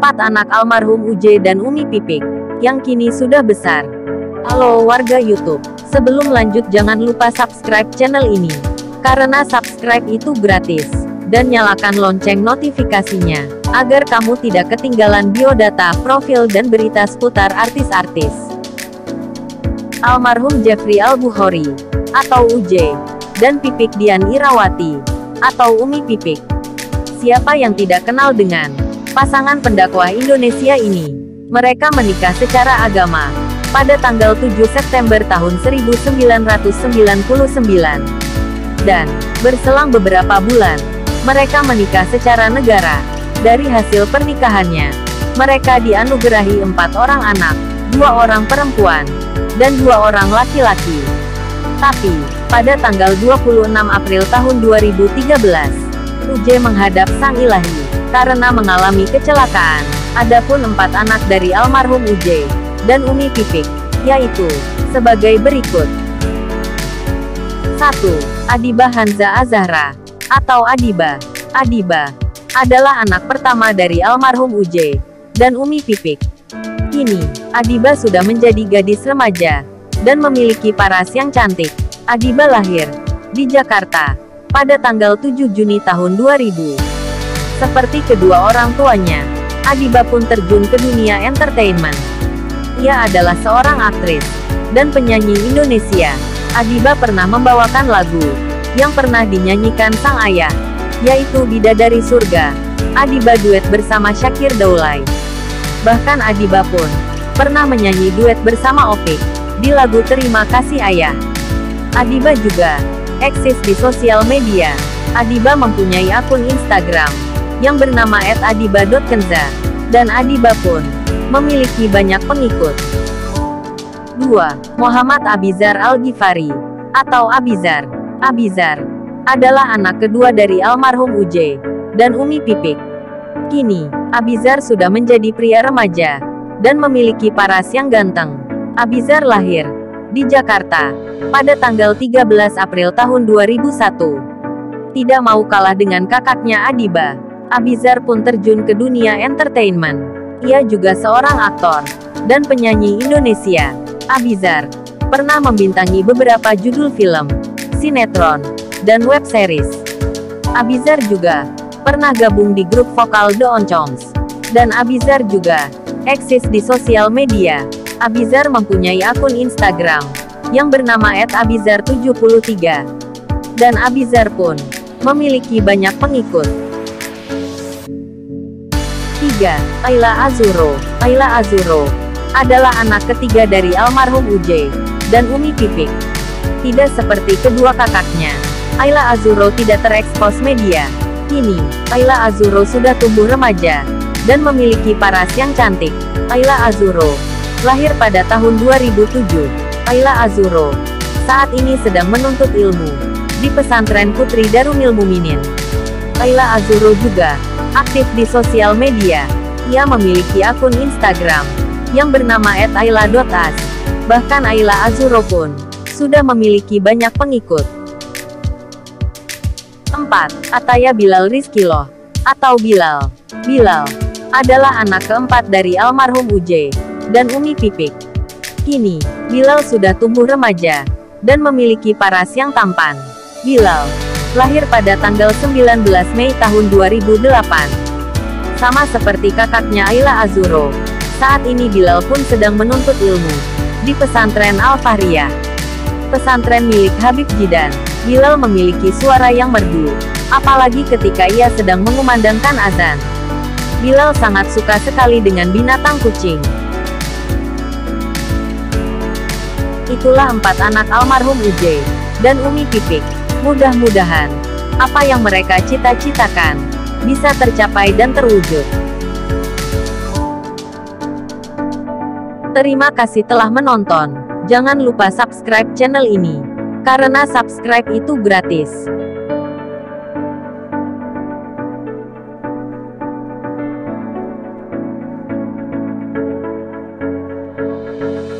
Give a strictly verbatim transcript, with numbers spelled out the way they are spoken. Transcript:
empat anak almarhum U J dan Umi Pipik, yang kini sudah besar. Halo warga YouTube, sebelum lanjut jangan lupa subscribe channel ini, karena subscribe itu gratis, dan nyalakan lonceng notifikasinya, agar kamu tidak ketinggalan biodata, profil dan berita seputar artis-artis. Almarhum Jeffrey Al-Bukhari, atau U J, dan Pipik Dian Irawati, atau Umi Pipik. Siapa yang tidak kenal dengan pasangan pendakwah Indonesia ini? Mereka menikah secara agama pada tanggal tujuh September tahun seribu sembilan ratus sembilan puluh sembilan. Dan berselang beberapa bulan, mereka menikah secara negara. Dari hasil pernikahannya, mereka dianugerahi empat orang anak, dua orang perempuan, dan dua orang laki-laki. Tapi, pada tanggal dua puluh enam April tahun dua ribu tiga belas, U J menghadap Sang Ilahi karena mengalami kecelakaan. Adapun empat anak dari almarhum U J dan Umi Pipik, yaitu sebagai berikut. satu. Adiba Hanza Azahra, atau Adiba. Adiba adalah anak pertama dari almarhum U J dan Umi Pipik. Kini, Adiba sudah menjadi gadis remaja dan memiliki paras yang cantik. Adiba lahir di Jakarta pada tanggal tujuh Juni tahun dua ribu. Seperti kedua orang tuanya, Adiba pun terjun ke dunia entertainment. Ia adalah seorang aktris dan penyanyi Indonesia. Adiba pernah membawakan lagu yang pernah dinyanyikan sang ayah, yaitu Bidadari Surga. Adiba duet bersama Syakir Daulay. Bahkan Adiba pun pernah menyanyi duet bersama Opik di lagu Terima Kasih Ayah. Adiba juga eksis di sosial media. Adiba mempunyai akun Instagram yang bernama et adiba dot kenza, dan Adiba pun memiliki banyak pengikut. dua. Muhammad Abizar Al-Ghifari, atau Abizar. Abizar adalah anak kedua dari almarhum U J dan Umi Pipik. Kini, Abizar sudah menjadi pria remaja dan memiliki paras yang ganteng. Abizar lahir di Jakarta pada tanggal tiga belas April tahun dua ribu satu. Tidak mau kalah dengan kakaknya Adiba, Abizar pun terjun ke dunia entertainment. Ia juga seorang aktor dan penyanyi Indonesia. Abizar pernah membintangi beberapa judul film, sinetron, dan web series. Abizar juga pernah gabung di grup vokal The Oncongs. Dan Abizar juga eksis di sosial media. Abizar mempunyai akun Instagram yang bernama et abizar tujuh puluh tiga. Dan Abizar pun memiliki banyak pengikut. tiga. Ayla Azuro. Ayla Azuro adalah anak ketiga dari almarhum U J dan Umi Pipik. Tidak seperti kedua kakaknya, Ayla Azuro tidak terekspos media. Kini, Ayla Azuro sudah tumbuh remaja dan memiliki paras yang cantik. Ayla Azuro lahir pada tahun dua ribu tujuh. Ayla Azuro saat ini sedang menuntut ilmu di pesantren Putri Darul Muminin. Ayla Azuro juga aktif di sosial media. Ia memiliki akun Instagram yang bernama et ayla dot as. Bahkan Ayla Azuro pun sudah memiliki banyak pengikut. empat. Ataya Bilal Rizkyloh, atau Bilal. Bilal adalah anak keempat dari almarhum U J dan Umi Pipik. Kini, Bilal sudah tumbuh remaja dan memiliki paras yang tampan. Bilal lahir pada tanggal sembilan belas Mei tahun dua ribu delapan. Sama seperti kakaknya Ayla Azuro, saat ini Bilal pun sedang menuntut ilmu di pesantren Al-Fahriyah, pesantren milik Habib Jidan. Bilal memiliki suara yang merdu, apalagi ketika ia sedang mengumandangkan azan. Bilal sangat suka sekali dengan binatang kucing. Itulah empat anak almarhum U J dan Umi Pipik. Mudah-mudahan apa yang mereka cita-citakan bisa tercapai dan terwujud. Terima kasih telah menonton. Jangan lupa subscribe channel ini, karena subscribe itu gratis.